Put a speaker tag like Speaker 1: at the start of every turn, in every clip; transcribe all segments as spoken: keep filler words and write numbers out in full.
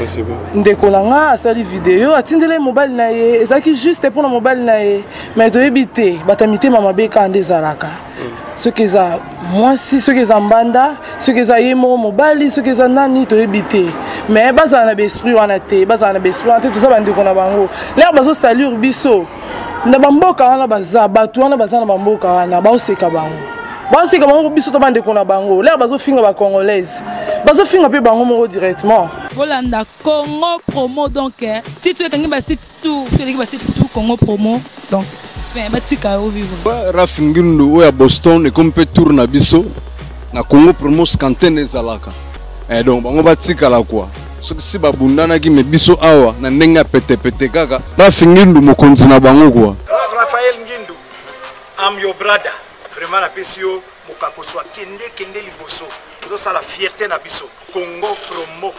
Speaker 1: ndeko nanga asali vidéo atindele mobile na ye ezaki juste pour na mobile na ye mais toyebi te batamite mama beka nde ezalaka soki eza mwasi soki eza mbanda soki eza ye moko mobali soki eza nani toyebi te mais bazala na baesprit wana te bazala na baesprit wana te toza bandeko na bango lere bazosalire biso na bamboka wana baza bato wana baza na bamboka wana baoseka bango baoseka bango biso to bandeko na bango lere bazofinga bacongolaise bazofinga mpe bango moko directement
Speaker 2: Volanda Congo Promo donc si tu es quelqu'un qui tout tu es qui tout Congo Promo donc ben batika au vivre
Speaker 3: Rafingindo oya Boston et comme peut tourner biso na Congo Promo scanten ezalaka et donc bango batika la quoi ce que si babundana ki me biso awa na ndenga pete pete kaka Rafingindo mokonzi na bango quoi
Speaker 4: Raphaël Ngindu am your brother vraiment la pesio mokako soit kende kende liboso ça la fierté na biso Congo Promo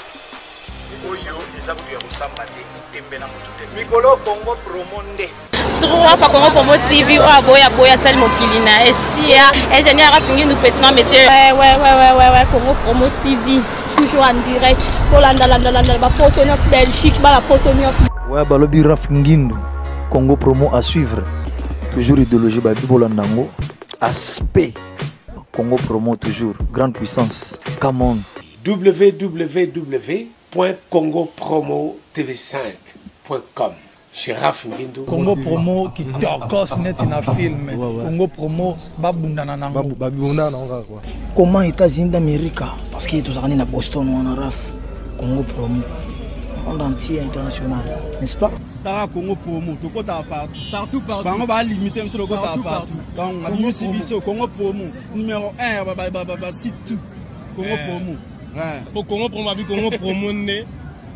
Speaker 4: oyo eza kuya kusamba te tembe na mutu te mikolo Congo Promo nde
Speaker 5: trois fois Congo Promo T V o aboya boya sali mokili na esia ingénieur Rafingindo petit non monsieur ouais ouais ouais ouais ouais Congo Promo T V toujours en direct pour landa landa landa ba potonios Belgique ba la potonios
Speaker 6: ouais balobi Rafingindo Congo Promo à suivre toujours idéologie ba bibolandango aspect Congo Promo toujours grande puissance come on
Speaker 7: w w w point congo promo t v cinq point com chez Rafingindo
Speaker 8: Congo Promo qui torcos net in a film Congo Promo babundana nango babundana nango quoi
Speaker 9: comment États-Unis d'Amérique parce que tous années na Boston ou en Raf Congo Promo monde entier international n'est-ce pas
Speaker 10: Tara Congo Promo to kota partout partout partout bango ba limiter monsieur le kota partout donc Congo Sibiso Congo Promo numéro un ba ba ba site tout Congo Promo
Speaker 11: pour Congo Promo abi Congo Promo né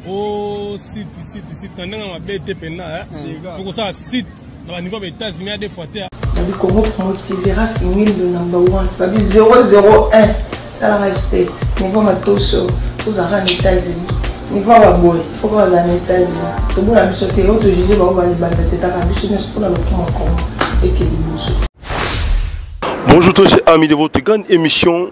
Speaker 11: au site site site ndanga ma B T P na pour ça site dans niveau des États-Unis à des fois terre
Speaker 9: le Congo Promo T V Rafingindo number one babi zéro zéro un dans la state niveau matoso aux États-Unis niveau wa boy faut pas aux États-Unis to bona biso te auto juger ba ba libanda te ta biso ne pour le Congo et que liboso.
Speaker 12: Bonjour tous chers amis de votre grande émission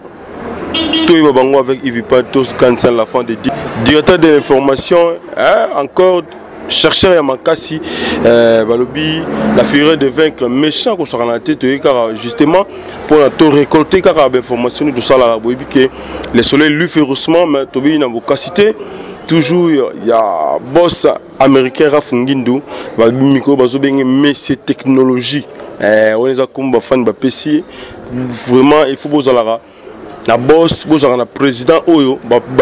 Speaker 12: Toy Babango avec Yves Patos Kansan, la fin de directeur de l'information, hein, encore chercheur Yamakasi, euh, Balobi, la fureur de vaincre méchant qu'on soit en la tête, car justement pour la tout récolter, car l'information de ça, la que le soleil lui férocement, mais Tobi n'a pas cité. Toujours il y a boss américain Rafingindo, Balobi Miko, Bazobeng, mais c'est technologie. On les a comme fan de P C, vraiment il faut beaux alara. La boss, le président Oyo,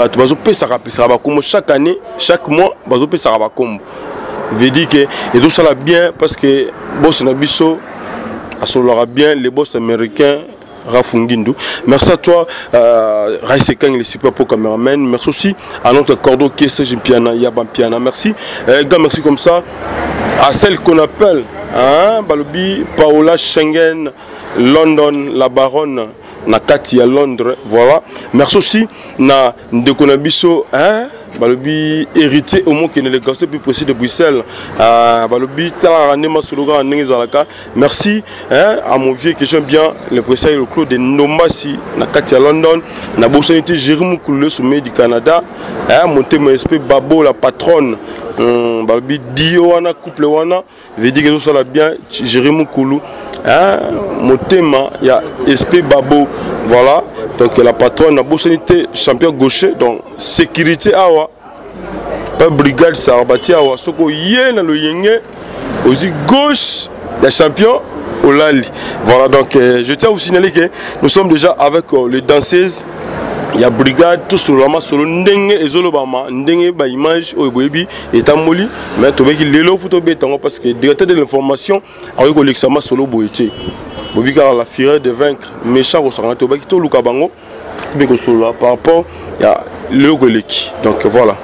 Speaker 12: chaque année, chaque mois, ça va comme. Veut dire que et tout ça là bien parce que boss Nabiso, a bien les boss américains. Rafingindo. Merci à toi, euh, Raïsekang, les super pour caméraman. Merci aussi à notre cordeau qui est Serge Piana, Yaban Piana. Merci. Euh, gars, merci comme ça à celle qu'on appelle, hein, Balobi, Paola Schengen, London, la baronne. Na Kati à Londres, voilà. Merci aussi na Ndekonabiso, hein, Balobi héritier au moins qui est le gaston plus précis de Bruxelles, euh, Balobi Talarane Masologa en Ningizalaka. Merci, hein, à mon vieux que j'aime bien le président le clos de Nomasi na Kati à London, na Bossanité Jérôme Koulé sommet du Canada, hein, monter mon esprit Babo la patronne. Hum, Balobi Dio wana couple wana veut dire que tout ça là bien Jérôme Koulou. Hein, mon thème, il y a S P Babo, voilà, donc la patronne a Bossanité, champion gaucher, donc sécurité awa, pas brigade Sarabati awa, soko yen le yenge, aussi gauche, les champions au Lali. Voilà, donc euh, je tiens à vous signaler que nous sommes déjà avec euh, les danseuses. Il y a brigade tout sur la masse solo ndenge ezolo bama ndenge ba image o boyebi etamoli mais to beki lelo photo betango parce que directeur de l'information a eu l'examen solo boyeté bobi car la fureur de vaincre méchant au sarana to beki to luka bango bien que solo par rapport il y a le goleki donc voilà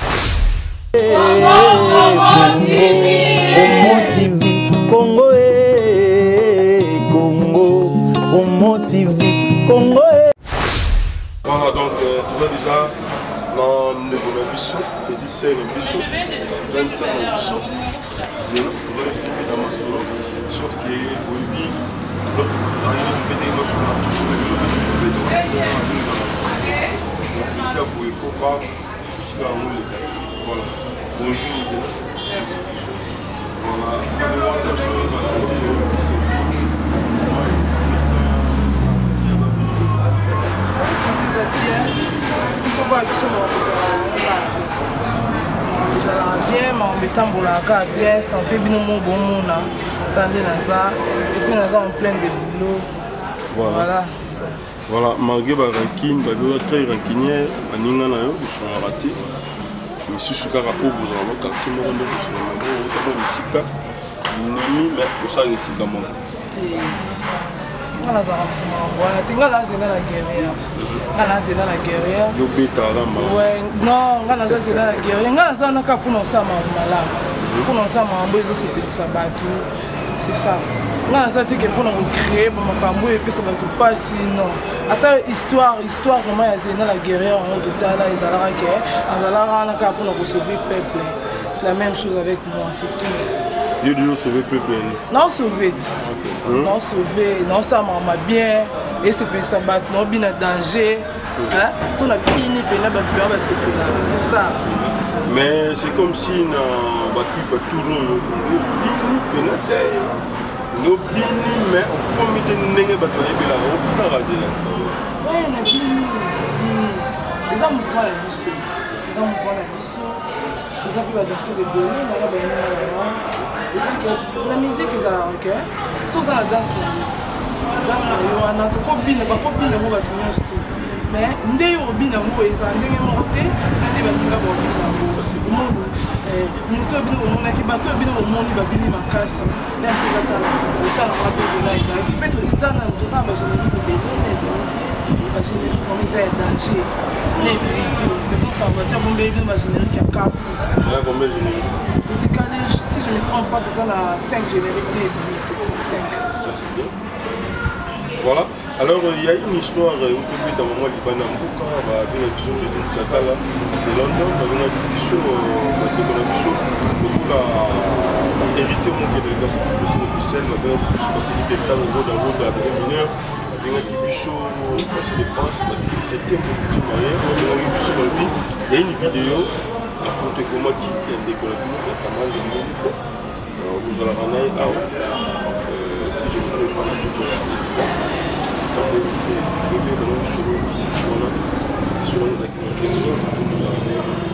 Speaker 13: Congo Congo Congo T V Congo.
Speaker 12: Voilà, donc euh, tout ça déjà dans le Bissou, petit C, le Bissou, vingt-cinq le Bissou, zéro, dans ma solo, sauf qu'il y a Boibi, l'autre, vous avez une pété dans son âge, il ne faut pas, il faut pas, Bonjour.
Speaker 1: bien, mais on bien, santé, bien, mon bon monde, attendez ça, et puis nous sommes en plein de boulot. Voilà.
Speaker 12: Voilà, malgré la rancune, la très rancunière, la ninga na yo, ils sont ratés. Mais si ce cas là, vous avez un quartier, nous avons un sika, nami, mais pour ça, il est sika mon.
Speaker 1: Ngana za mtumwa tinga la zina la guerrière ngana zina la guerrière
Speaker 12: yo beta la ma
Speaker 1: ouais non ngana za zina la guerrière ngana za naka kuna sama mala kuna sama mbo ezo se pelisa batu c'est ça ngana za teke pour nous créer ba makambo et puis ça batu pas sinon ata histoire histoire vraiment ya zina la guerrière en total là ezala ke azala naka pour nous sauver peuple c'est la même chose avec moi c'est tout.
Speaker 12: Dieu Dieu sauver peuple.
Speaker 1: Non sauver. Non sauver, non ça m'a bien et c'est pour ça battre non bien danger. Hein? Si on a fini pena ba tu vas se pena. C'est ça.
Speaker 12: Mais c'est comme si na bati pas tout le bini pena c'est no bini mais on comité ndenge ba travailler pela on peut raser là.
Speaker 1: Ouais, na bini. Les hommes font la biso. Les hommes font la biso. Tout ça peut danser c'est bonne, na ba na la musique est à la requête, sans la danse, la danse, on a tout combine, pas combine, on va tout tout. Mais ndé au bina mo eza ndenge monté, ndé ba kinga ba bina. Ça c'est bon. Eh, muto bino mo na ki bato bino mo ni ba bini makasi. Na pour ça autant on va poser là, il qui peut être izana tout ça ba générique de bénin, ba générique comme ça est danger. Les mais ça ça va dire bon bébé ba générique à caf.
Speaker 12: Là combien générique?
Speaker 1: Tout calé, si je ne me trompe pas, tout ça a cinq génériques, cinq.
Speaker 12: Ça c'est bien. Voilà. Alors il y a une histoire où tu fais dans le moment Liban Mbuka, avec la vision de Jésus Tsakala de London, avec la vision de la vision de héritier de la délégation de Bruxelles, avec la vision de l'hôpital au road à road à la mineur, avec la vision de France de France, c'était un petit moyen, avec la vision de la vie. Il y a une vidéo. Pour te comment qui est décollé, il y a pas mal de monde. Nous allons ramener à si je ne peux pas la vidéo. Tant que je vais venir sur le sur les activités, nous allons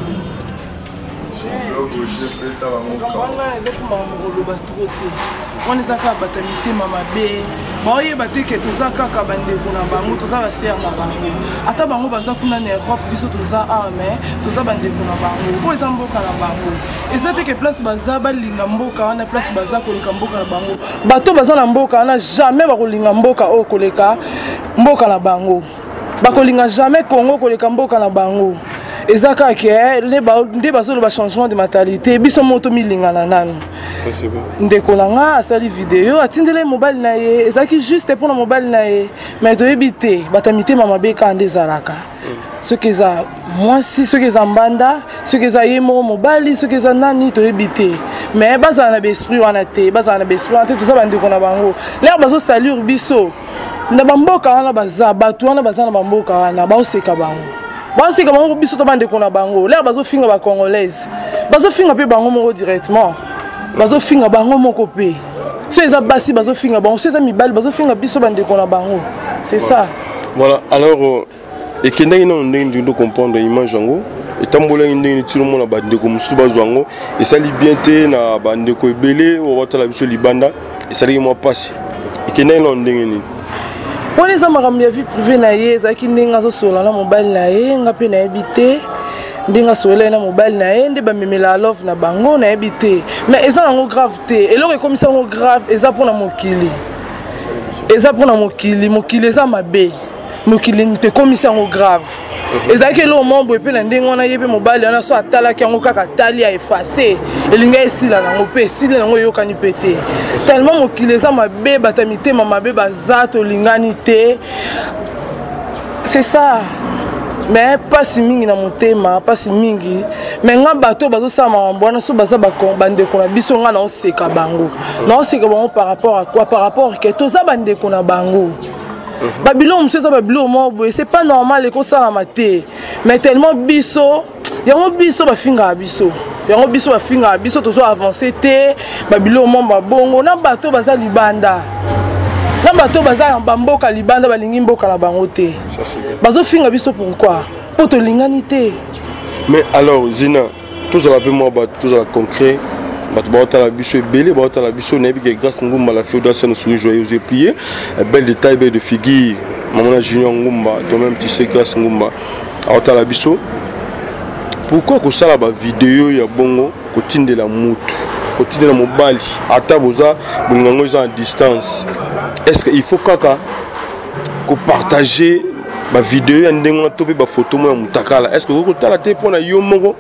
Speaker 1: on est à batalité mama bé boye bateke toza kaka bandeko na bango toza ba ser na bango ata bango baza kuna na Europe biso toza armé toza bandeko na bango po eza mboka na bango eza teke place baza balinga mboka wana place baza koleka mboka na bango bato baza na mboka wana jamais bakolinga mboka o koleka mboka na bango bakolinga jamais Congo koleka mboka na bango ezaka ke nde bazolo ba changement de mentalité biso moto milinga na nanu ndeko nanga asali vidéo atindele mobile na ye ezaki juste pour na mobile na ye mais toyebi te batamite mama beka nde zalaka ce que ça moi si ce que ça mbanda ce que ça yemo mobile ce que ça nani toyebi te mais bazana na esprit wana te bazana na esprit wana te tout ça bandeko na bango l'air bazo salir biso na bamboka wana baza batu wana bazana bamboka wana baoseka bango basi comme on biso to bande ko na bango l'air bazo finga ba congolaise bazo finga pe bango moko directement bazo finga bango moko pe so eza basi bazo finga bango so eza mibali bazo finga biso bande ko na bango c'est ça.
Speaker 12: Voilà, alors et que ndenge non ndenge de comprendre image yango etambola ndenge ti lomo na bande ko musu bazwango et ça li bien te na bande ko ebele o watala biso libanda et ça li mo passe et que ndenge non ndenge ni
Speaker 1: on les a makambo ya vie privée na ye ezaki ndenge azosola na mobile na ye nga mpe nayebi te ndenge asola na mobile na ye nde bamemela love na bango nayebi te mais eza nango grave te eloko ekomisa yango grave eza mpona mokili eza mpona mokili mokili eza mabe mokili tekomisa yango grave ezalaki eloko mombo epe na ndenge wana ye mpe mobali wana so atalaki yango kaka tali ya efase elinga esila nango mpe esili nango eyokani mpe te tellement mokili eza mabe bata mitema mabe baza tolingani te c'est ça mais pasi mingi na motema pasi mingi mais nga bato bazosala makambo wana so baza bandeko na biso nga naoseka bango naoseka bango par rapport à quoi par rapport ke toza bandeko na bango Babylone, c'est ça, Babylone, c'est pas normal que ça la maté. Mais tellement biso, il y a un biso, ba finga biso. yango biso bafinga biso tozo avancer te babilo momba bongo na bato baza libanda na bato baza bamboka libanda balingi mboka na bango te bazo finga biso pourquoi pour to lingani te.
Speaker 12: Mais alors Zina tous à la peu moi tous à la concret bato ba la biso ebele ba la biso na bi grâce ngumba la féodale nous souris joyeuse et plié belle détail belle de figure maman junior ngumba toi-même tu sais grâce ngumba a la biso. Pourquoi que ça la vidéo ya bongo kotinde la mutu kotinde la mobali ata boza bongango ils en distance est-ce qu'il faut kaka ko partager ba vidéo ya ndengo na tope ba photo mo ya mutakala est-ce que ko tala te pona yo moko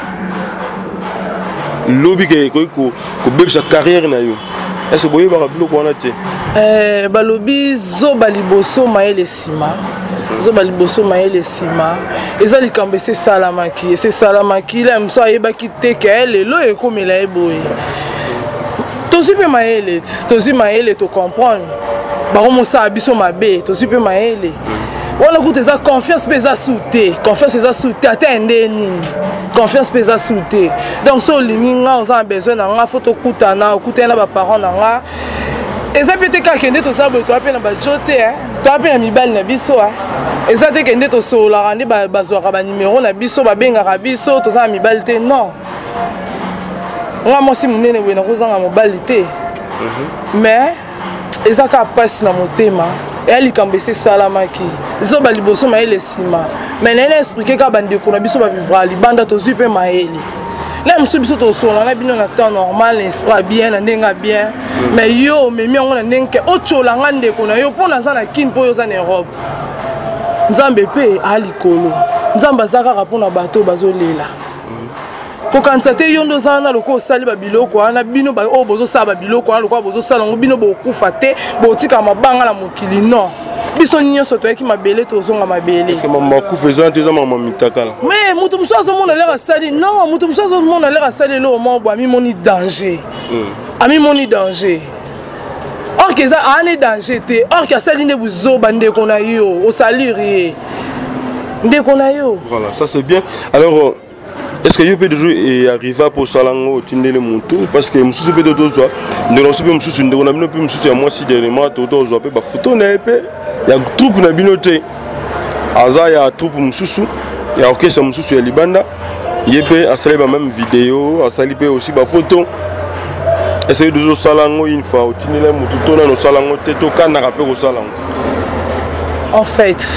Speaker 12: lobby ke ko ko bebisa carrière na yo est-ce que boye ba biloko wana te
Speaker 1: eh ba lobby zo ba liboso maele sima zo ba liboso maele sima eza likambe se salamaki se salamaki la mso ayeba kiteke lelo ekomela eboye tozi pe maele tozi maele to comprendre ba mosa biso mabe tozi pe maele wala kuta eza confiance pesa souté confiance eza souté atende nini confiance pesa souté donc so liminga on a besoin na nga photo kutana kutana ba parents na nga eza pete ka kende to sabo to apena ba jote hein to apena mibali na biso hein eza te kende to sola randi ba bazwaka ba numéro na biso ba benga biso to za mibali te non nga mosi munene we na kozanga mobali te mais eza ka passe na motema et likambe se salamaki zo ba liboso maele sima mais nene expliquer ka bande ko na biso ba vivra libanda to zupe maele là monsieur biso to so na bino na temps normal esprit bien na ndenga bien mais yo memi on na ndenke ochola ngande ko na yo pona za na kin po yo za na Europe nzambe pe alikolo nzamba zaka rapona bato bazolela ko kansate yondo zana loko sali ba biloko ana bino ba o bozo sa ba biloko ana loko bozo sala ngo bino bo kufa te bo tika mabanga la mokili non biso nyonso to yaki mabele to zonga mabele
Speaker 12: c'est maman ku faisant des maman mitakala
Speaker 1: mais mutu musazo mona lera sali non mutu musazo mona lera sali lo mo bo ami moni danger ami moni danger or que ça ane danger te or que sali ne buzo bande kona yo o saliri nde kona yo
Speaker 12: voilà ça c'est bien alors est-ce que you peut toujours arriver pour salango tindele mutu parce que mususu peut dozo ne non super mususu ndeko na bino pe mususu ya moi si dernièrement to dozo pe ba photo na pe ya troupe na binote aza ya troupe mususu ya orchestre mususu ya libanda yepe asali ba même vidéo asali pe aussi ba photo essayer de salango une fois tindele mutu to na no salango te to kana ka pe ko salango
Speaker 1: en fait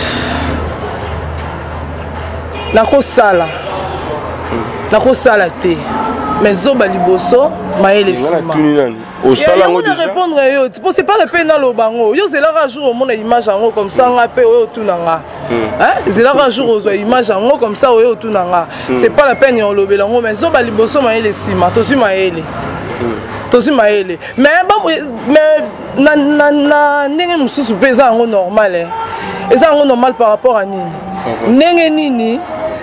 Speaker 1: na ko sala na ko sala te mais zoba liboso maele sima
Speaker 12: au salango déjà
Speaker 1: répondre yo c'est pas la peine dans le bango yo c'est là jour au monde image en comme ça nga pe yo tunanga hein c'est là jour aux image en comme ça yo tunanga c'est pas la peine on lobela ngo mais zoba liboso maele sima to si maele to si maele mais ba mais na na na ndenge mususu pesa ngo normal hein eza ngo normal par rapport à nini ndenge nini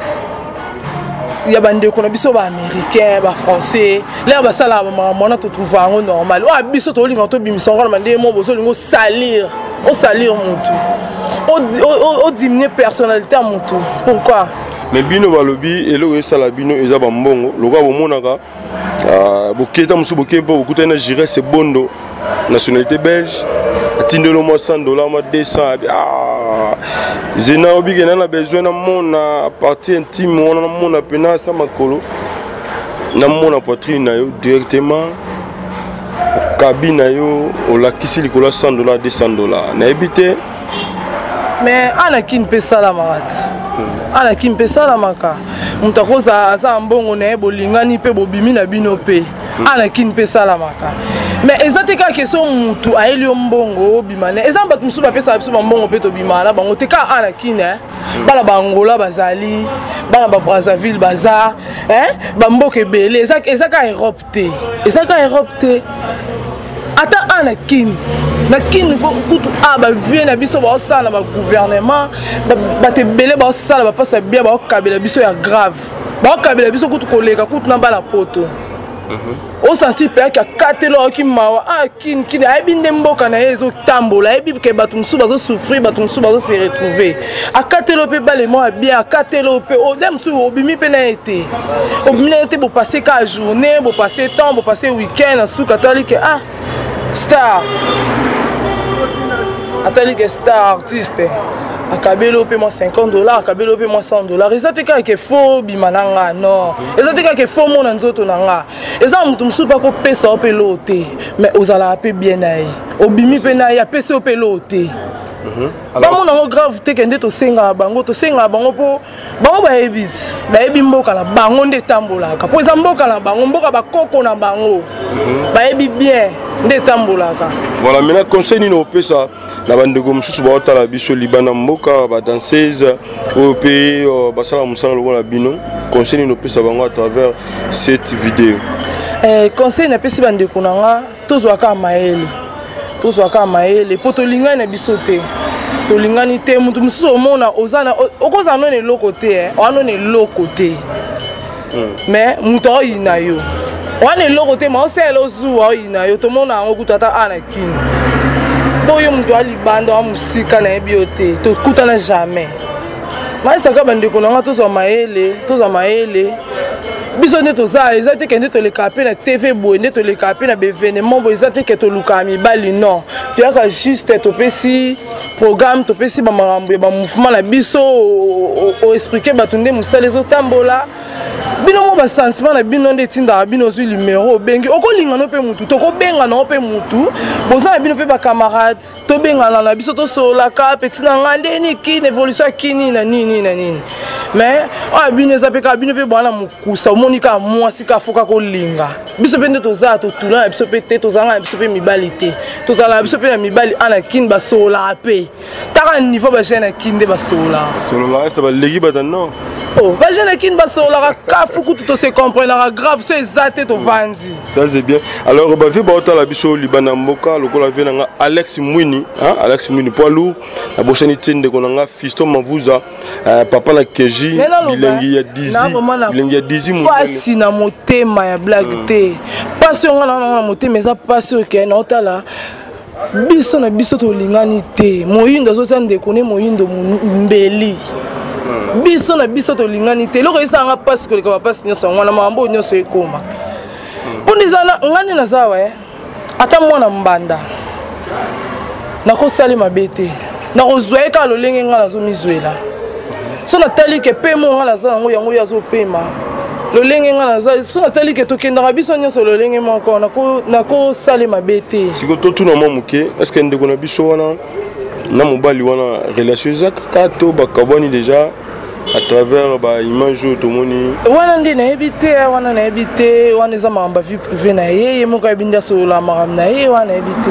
Speaker 1: ya bande ko na biso ba américain ba français là ba sala ba mona to trouver en normal o biso to linga to bimisa ngala mande mo bozo lingo salir o salir mutu o o diminuer personnalité mutu pourquoi
Speaker 12: mais bino ba lobi elo sala bino eza ba mbongo loka bo monaka boketa musu bokeba okutana jire c'est bondo nationalité belge atindelo mo cent dollars mo deux cents ah zena obige na besoin na mona partie intime on na mona pena sa makolo na mona poitrine na yo directement cabine na yo o la kisi likola cent dollars deux cents dollars na ebité
Speaker 1: mais ana kin pesa la marat ana kin pesa la maka mutakoza asa mbongo na bolingani pe bobimi na bino pe ana kin pesa la maka mais ezate ka question mutu aeli mbongo bimane ezamba tumusu ba pesa biso mbongo pe to bimala bango te ka ana kin hein bala bangola bazali bala ba Brazzaville baza hein ba mboke belé ezaka ezaka Europe te ezaka Europe te ata ana kin na kin kutu aba vie na biso ba sala ba gouvernement ba te belé ba sala ba pasa bien ba kabela biso ya grave ba kabela biso kutu koleka kutu na bala poto au senti pe ka katelo ki mawa ah kin kin ayebi nde mboka na ezo tambola ayebi ke bato musu bazo souffrir bato musu bazo se retrouver akatelo pe balemo bien akatelo pe o dem su obimi pe na été obimi na été bo passer ka journée bo passer temps bo passer week-end su katali ke ah star atali ke star artiste akabelo pe moi cinquante dollars akabelo pe moi cent dollars ezate ka ke faux bimananga non ezate ka ke faux mona nzoto nanga eza mutu musu pa ko pesa pe lote mais ozala pe bien nae obimi pe na ya pesa pe lote ba mona ngo grave te kende to senga bango to senga bango po bango ba ebis ba ebi mboka na bango nde tambola ka po eza mboka na bango mboka ba koko na bango ba ebi bien nde tambola ka
Speaker 12: voilà maintenant conseil ni no pesa na bandeko mususu baotala biso libana mboka ba danseuse au pays basala musala lokola bino conseil ni no pesa bango à travers cette vidéo
Speaker 1: eh conseil na pesi bandeko nanga tozwaka maele tozwaka maele po tolingani na biso te tolingani te mutu mususu omona ozana okozana no ne lokote eh ono ne lokote mais mutu oyina yo wana lokote ma osela ozuwa oyina yo tomona ngo kutata ana kini boyo mtu alibanda wa musika na ebiote to kutana jamais maisa ka bandeko nanga tozwa maele tozwa maele biso ne toza ezate kende to le kapé na T V boy ne to le kapé na événement boy ezate ke to luka mi bali non puis aka juste to pesi programme to pesi ba marambo ba mouvement na biso o expliquer batunde musale zo tambola bino mo ba sentiment na bino nde tinda bino zu numéro bengi okolinga no pe mutu to ko benga no pe mutu boza na bino pe ba camarade to benga na biso to sola ka petit na ngande ni ki évolution kini na nini na nini mais ah bino za pe ka bino pe bwana mukusa monika mwasi ka foka ko linga biso pe nde to za to tula biso pe te to zanga biso pe mibali te to zala biso pe mibali ana kin ba sola pe taka niveau ba jeune kin de ba sola
Speaker 12: sola ça va legi batano
Speaker 1: oh ba jeune kin ba sola ka fuku tout se comprendre grave c'est exact to vanzi
Speaker 12: ça c'est bien alors ba vi ba otala biso libana mboka lokola vi nanga Alex Mwini hein Alex Mwini poids lourd la bossani tinde ko nanga Fiston Mavuza papa la Keji bilengi ya dizi bilengi ya dizi
Speaker 1: mo pasi na motema ya blague te pasi nga na motema eza pasi ke na otala biso na biso to lingani te moyindo zo sande kone moyindo mbeli biso na biso to lingani te loko isanga pasi ko ka pasi nyoso ngwana mambo nyoso ekoma pondizana ngani na zawa eh ata mwana mbanda nako sali mabete nako zoeka lolenge ngala zo mizwela so na tali ke pemo ngala za ngo yango yazo pema lolenge ngala za so na tali ke to kendaka biso nyoso lolenge moko nako nako sali mabete
Speaker 12: siko to tuna mamuke est-ce que ndeko na biso wana na mobali wana relation za kato bakaboni déjà à travers ba image to moni
Speaker 1: wana ndi na ebite wana na ebite wana za mamba vie privée na ye mo ka binda so la maram na ye wana ebite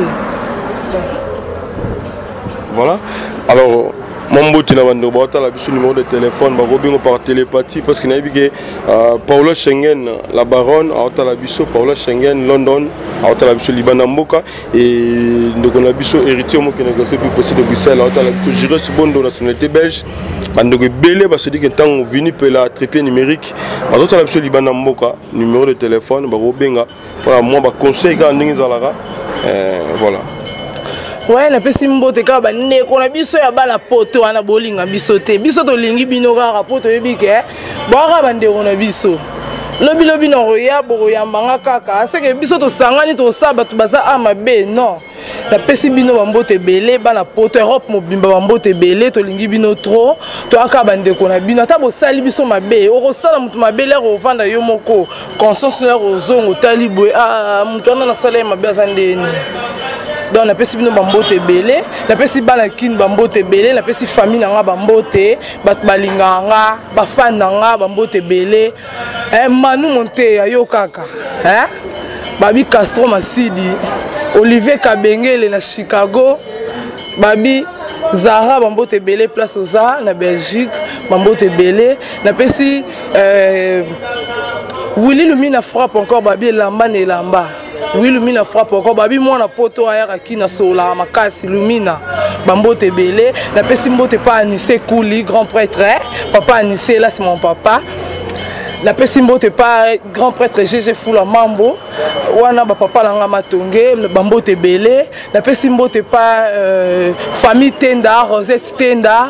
Speaker 12: voilà alors Mambo tina bando bota la biso numéro de téléphone ba robingo par télépathie parce que na bige Paula Schengen la baronne a la biso Paula Schengen London a la biso Libana Mboka et ndeko na biso héritier mo kena gosse plus possible de Bruxelles a la biso Giros Bondo nationalité belge bando ke belé ba se dit que tant vini pe la trépied numérique ba la biso Libana Mboka numéro de téléphone ba robinga voilà moi ba conseil ka ndingi zalara voilà.
Speaker 1: Ouais, na pesi mbote ka ba ndeko na biso ya bala poto wana bolinga biso te biso to lingi bino kaka poto yebike bwaka ba ndeko na biso lobi lobi na roya boko ya mbanga kaka seke biso to sangani to saba to baza ama be non na pesi bino ba mbote belé bana poto Europe mobimba ba mbote belé to lingi bino trop to aka ba ndeko na bino ata bo sali biso mabe o ko sala mutu mabele ro vanda yo moko conscience na ro zongo talibwe ah mutu ana na sala mabe azandeni. Donc na pesi bino bambote belé na pesi bana kin bambote belé na pesi famille nga bambote bat balinga nga ba fan nga bambote belé eh Manu Monte ayo kaka hein babi Castro Masidi Olivier Kabengele na Chicago babi Zara bambote belé place aux Arts na Belgique bambote belé na pesi euh Willy Lumina frappe encore babi Lamba ne Lamba oui Lumina frappe encore babi mwana poto ayaka kina sola makasi Lumina bambote belé na pesi mbote pa Anissé Kouli grand prêtre papa Anissé là c'est mon papa La Pessimbo te pas grand prêtre G G Fula Mambo. Wana ba papa langa matonge, bambo te belé. La Pessimbo te pas euh, famille Tenda, Rosette Tenda,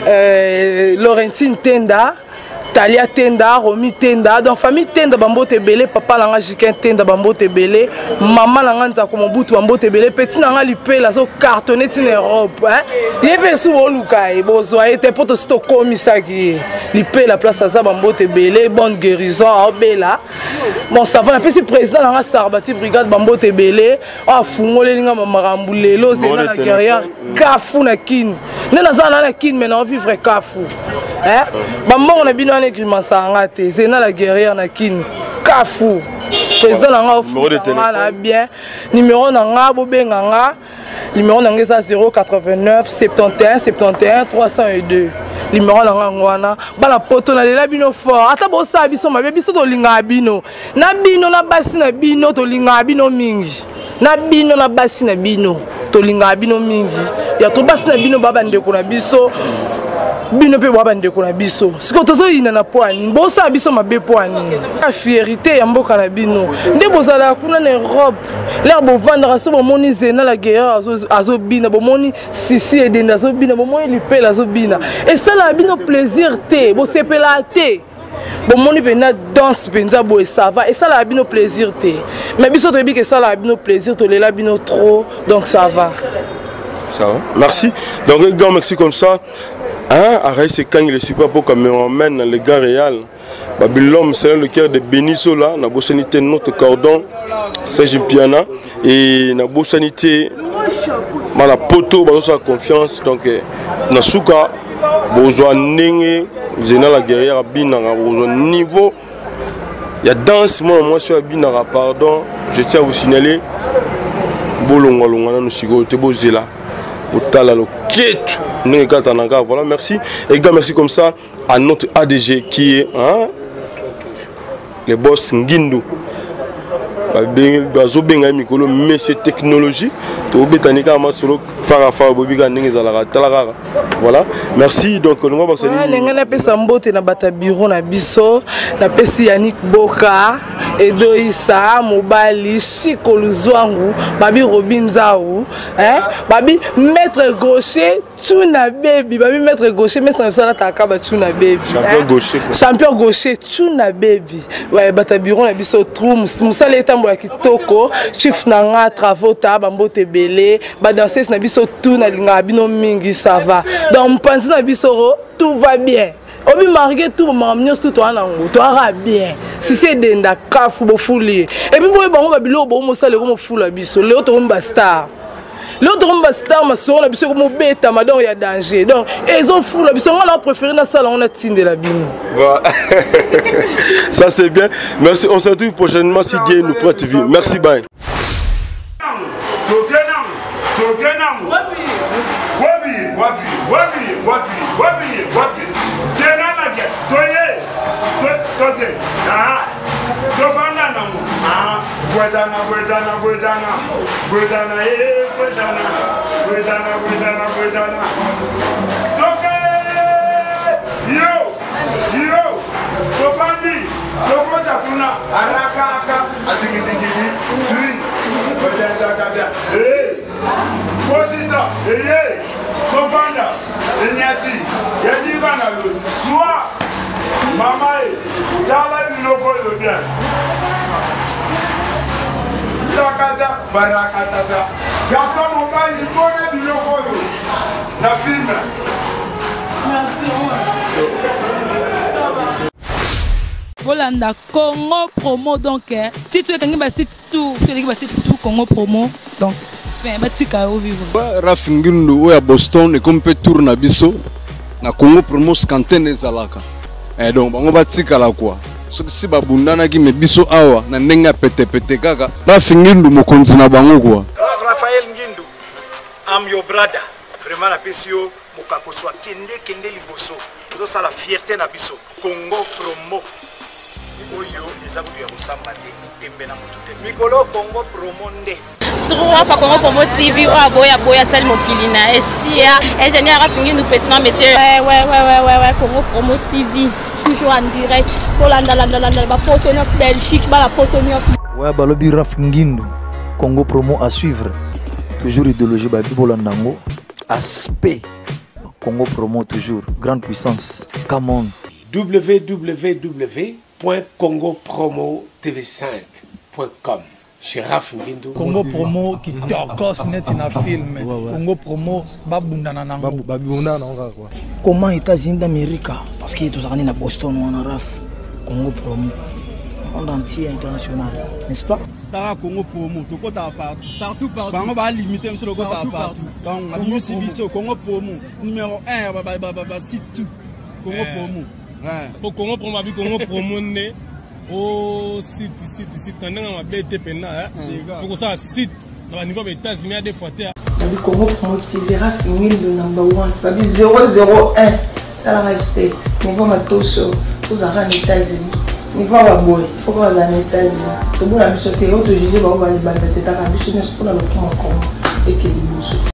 Speaker 1: euh, Laurentine Tenda. Talia Tenda, Romi Tenda, donc famille Tenda bambo te belé, papa langa Jiken Tenda bambo te belé, maman langa nza ko mobutu bambo te belé, petit langa lipe la zo cartonné tin Europe, hein. Yebe sou oluka e bozo été poto sto komisaki. Lipe la place za bambo te belé, bonne guérison obela. Bon ça va, puis si président langa Sarbati brigade bambo te belé, a fungole linga mamarambulelo zena la guerrière kafu na kin. Nena za na kin mais non vivre kafu. Hein? Bambo on a bien un écriment ça en raté. C'est la guerrière na kin. Kafu. Président nanga numéro de téléphone bien. Numéro nanga bobenganga. Numéro nanga ça zéro quatre-vingt-neuf soixante et onze soixante et onze trois cent deux. Numéro nanga ngwana. Bala poto na lela bino fort. Ata bo sa biso mabe biso to linga bino. Na bino na basi na bino to linga bino mingi. Na bino na basi na bino to linga bino mingi. Ya to basi na bino baba ndeko na biso. Bino pe baba ndeko na biso siko tozo ina na poani bosa biso mabe poani la fierté ya mboka na bino nde bozala kuna na Europe l'air bo vendre so bo moni zena la guerre azo azo bina bo moni sisi et denda azo bina bo moni lipe azo bina et ça la bino plaisir te bo sepela te bo moni vena danse penza bo et ça va et ça la bino plaisir te mais biso to bi que ça la bino plaisir to lela bino trop donc ça va
Speaker 12: ça va merci donc un grand merci comme ça. Hein, arrête c'est quand il est super pour cameraman dans le gars réel. Babylone c'est le cœur de Benisso là, na bossanité notre cordon, Serge Piana et na bossanité mala poto bazo confiance donc na suka bozo ndenge zena la guerrière bina bozo niveau il y a danse moi moi sur bina pardon, je tiens à vous signaler bolonga longa na siko te bozela. Voilà, merci. Et gars, merci comme ça à notre A D G qui est hein, le boss Ngindu. Mais c'est technologie. Voilà, merci. Donc, nous allons passer.
Speaker 1: Na bata bureau na biso na pesi Yannick Boka Edo Issa Mobali Chiko Luzwangu Babi Robin Zaou hein Babi maître gaucher Tuna Baby Babi maître gaucher mais ça ça ta kaba Tuna Baby champion gaucher champion gaucher Tuna Baby ouais bata bureau na biso trou musala etambo ya kitoko chief nanga travaux ta bambo tebele ba danser na biso tout na linga bino mingi ça va donc pense na biso tout va bien. Obi marqué tout mamnyo tout toi nango toi bien si c'est denda kafu bo foulier et puis boy bango babilo bo mo sale ko fula biso le autre rumba star le autre rumba star ma so na biso ko mo beta madon ya danger donc ils fula biso on a préféré na sala on a tinde la bino
Speaker 12: ça c'est bien merci on se retrouve prochainement si Dieu nous prête vie merci bye
Speaker 14: tokenam tokenam wabi wabi wabi wabi wabi wabi wabi Zenalage, toye, tote, ah, tofana nangu, ah, guedana, guedana, guedana, guedana, eh, guedana, guedana, guedana, guedana, toke, yo, yo, tofandi, tokota kuna, araka, aka, atiki, tiki, tui, guedana, guedana, eh, what is that, eh, tofanda, enyati, yadi bana lo, soit, mama e, dala biloko lo bien. Takata, barakatata, gato mobile, ibone biloko lo, na film. Merci,
Speaker 2: Volanda Congo Promo donc si tu es quelqu'un qui tout tu es quelqu'un tout Congo Promo donc fin batika au vivre
Speaker 3: Rafingindo oya Boston et comme peut tourner biso na Congo Promo scanten ezalaka et donc bango batika la quoi ce si babundana ki me biso awa na ndenga pete pete kaka Rafingindo mokonzi na bango quoi
Speaker 4: Raphaël Ngindu am your brother vraiment la pesio mokako soit kende kende liboso zo sala fierté na biso Congo Promo oyo eza kuya kusamba te tembe na mutu te mikolo Congo Promo nde
Speaker 5: trois fois Congo Promo T V o aboya boya sali mokili na esia ingénieur Rafingindo petit non monsieur ouais ouais ouais ouais ouais Congo Promo T V toujours en direct pour landa landa landa ba potonios Belgique ba la potonios
Speaker 6: ouais balobi Raf Ngindu Congo Promo à suivre toujours idéologie ba bibolandango aspect Congo Promo toujours grande puissance come on
Speaker 7: w w w point congo promo t v cinq point com chez Raf Ngindu
Speaker 8: Congo Promo qui torcos net na film Congo Promo babundana nango
Speaker 15: babundana nango quoi
Speaker 16: comment États-Unis d'Amérique parce que tous années na Boston on a Raf Congo Promo monde entier international n'est-ce pas
Speaker 10: Tara Congo Promo to kota partout partout partout bango ba limiter monsieur le kota partout donc on a vu Sibiso Congo Promo numéro un ba ba ba site tout Congo Promo
Speaker 11: pour Congo Promo abi Congo Promo né au site site site ndanga ma B T P na pour ça site dans niveau des États-Unis à des fois terre
Speaker 9: le Congo Promo T V Raf Ngindu number one babi zéro zéro un Tala State niveau matoso aux États-Unis niveau wa boy faut pas aux États-Unis to bona biso te auto jije ba ba ba teta ka biso ne pour la Congo et que